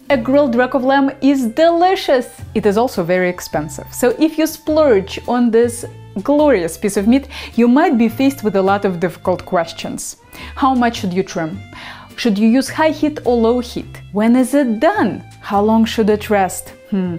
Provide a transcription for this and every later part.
A grilled rack of lamb is delicious. It is also very expensive. So if you splurge on this glorious piece of meat, you might be faced with a lot of difficult questions. How much should you trim? Should you use high heat or low heat? When is it done? How long should it rest?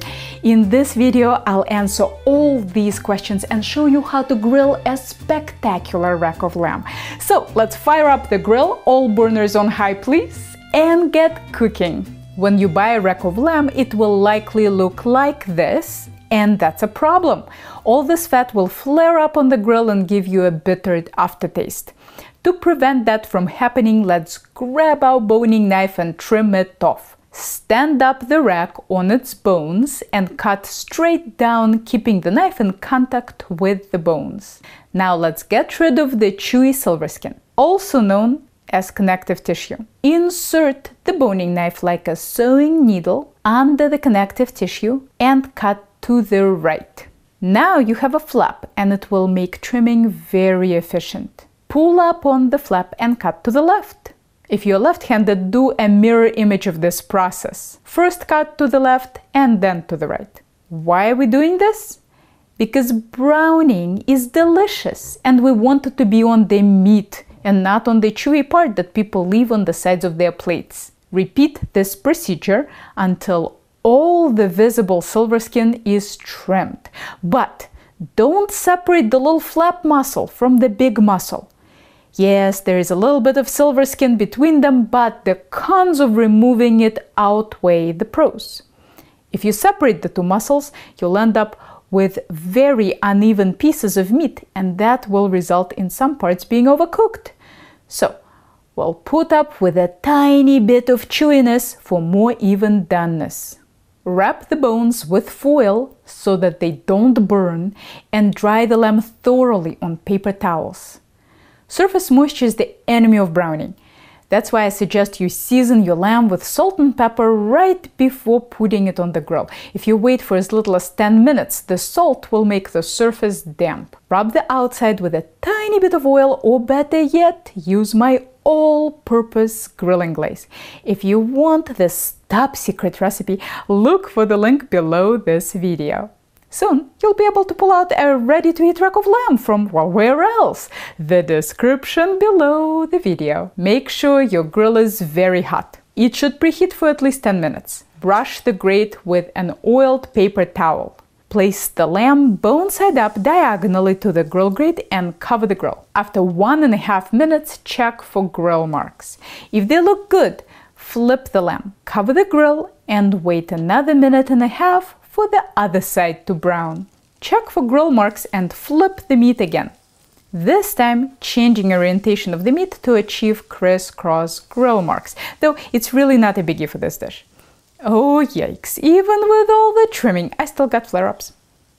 In this video, I'll answer all these questions and show you how to grill a spectacular rack of lamb. So let's fire up the grill, all burners on high please, and get cooking. When you buy a rack of lamb, it will likely look like this, and that's a problem. All this fat will flare up on the grill and give you a bitter aftertaste. To prevent that from happening, let's grab our boning knife and trim it off. Stand up the rack on its bones and cut straight down, keeping the knife in contact with the bones. Now let's get rid of the chewy silver skin, also known as connective tissue. Insert the boning knife like a sewing needle under the connective tissue and cut to the right. Now you have a flap and it will make trimming very efficient. Pull up on the flap and cut to the left. If you're left-handed, do a mirror image of this process. First cut to the left and then to the right. Why are we doing this? Because browning is delicious and we want it to be on the meat and not on the chewy part that people leave on the sides of their plates. Repeat this procedure until all the visible silver skin is trimmed. But don't separate the little flap muscle from the big muscle. Yes, there is a little bit of silver skin between them, but the cons of removing it outweigh the pros. If you separate the two muscles, you'll end up with very uneven pieces of meat, and that will result in some parts being overcooked. So, we'll put up with a tiny bit of chewiness for more even doneness. Wrap the bones with foil so that they don't burn, and dry the lamb thoroughly on paper towels. Surface moisture is the enemy of browning. That's why I suggest you season your lamb with salt and pepper right before putting it on the grill. If you wait for as little as 10 minutes, the salt will make the surface damp. Rub the outside with a tiny bit of oil, or better yet, use my all-purpose grilling glaze. If you want this top secret recipe, look for the link below this video. Soon, you'll be able to pull out a ready-to-eat rack of lamb from, well, where else? The description below the video. Make sure your grill is very hot. It should preheat for at least 10 minutes. Brush the grate with an oiled paper towel. Place the lamb bone side up diagonally to the grill grate and cover the grill. After 1.5 minutes, check for grill marks. If they look good, flip the lamb, cover the grill, and wait another 1.5 minutes for the other side to brown. Check for grill marks and flip the meat again. This time, changing orientation of the meat to achieve crisscross grill marks, though it's really not a biggie for this dish. Oh yikes, even with all the trimming, I still got flare-ups.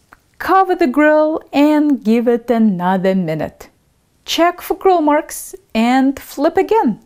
Cover the grill and give it another minute. Check for grill marks and flip again.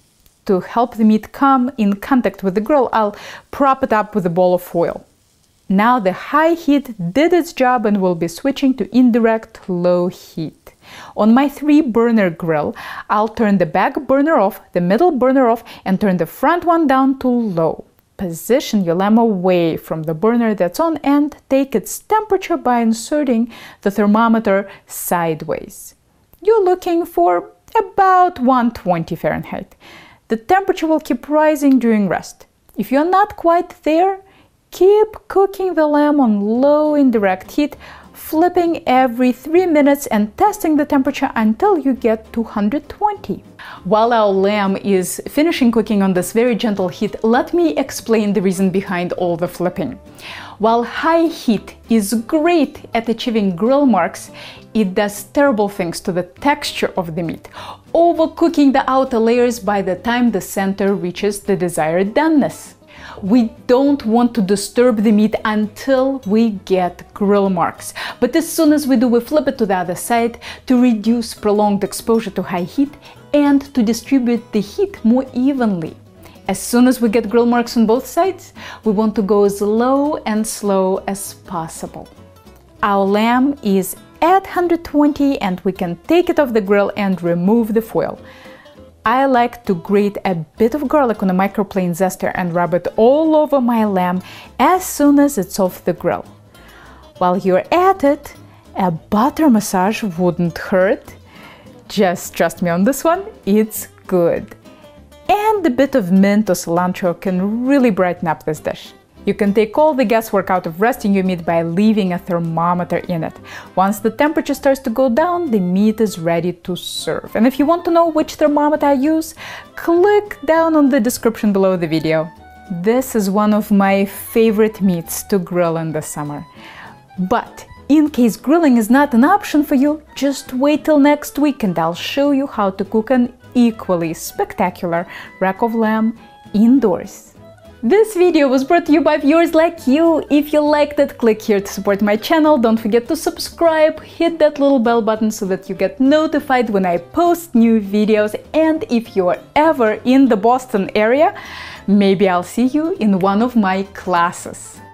To help the meat come in contact with the grill, I'll prop it up with a ball of foil. Now the high heat did its job and we'll be switching to indirect low heat. On my 3-burner grill, I'll turn the back burner off, the middle burner off, and turn the front one down to low. Position your lamb away from the burner that's on and take its temperature by inserting the thermometer sideways. You're looking for about 120 Fahrenheit. The temperature will keep rising during rest. If you're not quite there, keep cooking the lamb on low indirect heat, flipping every 3 minutes and testing the temperature until you get to 120. While our lamb is finishing cooking on this very gentle heat, let me explain the reason behind all the flipping. While high heat is great at achieving grill marks, it does terrible things to the texture of the meat, overcooking the outer layers by the time the center reaches the desired doneness. We don't want to disturb the meat until we get grill marks. But as soon as we do, we flip it to the other side to reduce prolonged exposure to high heat and to distribute the heat more evenly. As soon as we get grill marks on both sides, we want to go as low and slow as possible. Our lamb is at 120 and we can take it off the grill and remove the foil. I like to grate a bit of garlic on a microplane zester and rub it all over my lamb as soon as it's off the grill. While you're at it, a butter massage wouldn't hurt. Just trust me on this one, it's good. And a bit of mint or cilantro can really brighten up this dish. You can take all the guesswork out of resting your meat by leaving a thermometer in it. Once the temperature starts to go down, the meat is ready to serve. And if you want to know which thermometer I use, click down on the description below the video. This is one of my favorite meats to grill in the summer. But in case grilling is not an option for you, just wait till next week and I'll show you how to cook an equally spectacular rack of lamb indoors. This video was brought to you by viewers like you. If you liked it, click here to support my channel. Don't forget to subscribe, hit that little bell button so that you get notified when I post new videos. And if you're ever in the Boston area, maybe I'll see you in one of my classes.